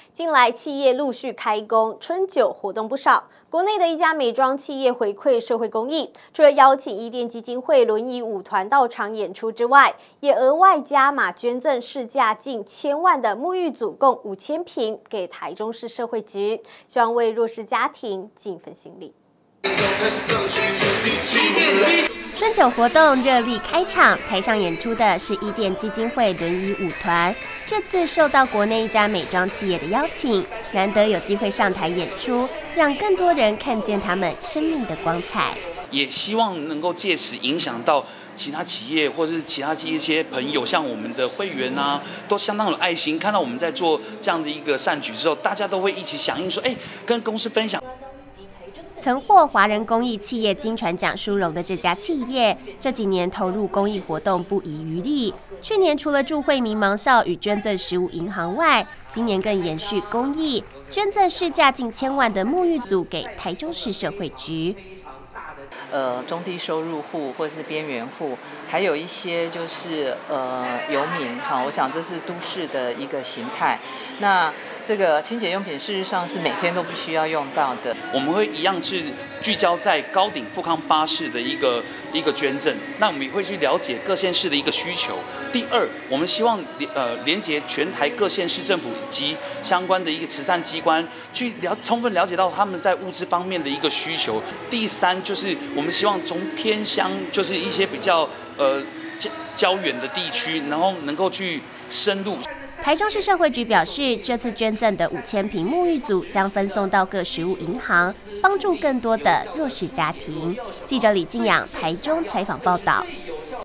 近来企业陆续开工，春酒活动不少。国内的一家美妆企业回馈社会公益，除了邀请伊甸基金会轮椅舞团到场演出之外，也额外加码捐赠市价近1000万的沐浴组，共5000瓶给台中市社会局，希望为弱势家庭尽份心力。 春酒活动热力开场，台上演出的是伊甸基金会轮椅舞团。这次受到国内一家美妆企业的邀请，难得有机会上台演出，让更多人看见他们生命的光彩。 也希望能够借此影响到其他企业或者是其他一些朋友，像我们的会员啊，都相当有爱心。看到我们在做这样的一个善举之后，大家都会一起响应说，跟公司分享。 曾获华人公益企业金传奖殊荣的这家企业，这几年投入公益活动不遗余力。去年除了助惠民盲校与捐赠食物银行外，今年更延续公益，捐赠市价近1000万的沐浴组给台中市社会局。 中低收入户或者是边缘户，还有一些就是游民哈，我想这是都市的一个形态。那这个清洁用品事实上是每天都必须要用到的。我们会一样是聚焦在高顶富康巴士的一个捐赠，那我们也会去了解各县市的一个需求。第二，我们希望连结全台各县市政府以及相关的一个慈善机关，去充分了解到他们在物资方面的一个需求。第三，就是我们希望从偏乡，就是一些比较较远的地区，然后能够去深入。 台中市社会局表示，这次捐赠的5000瓶沐浴组将分送到各食物银行，帮助更多的弱势家庭。记者李静养台中采访报道。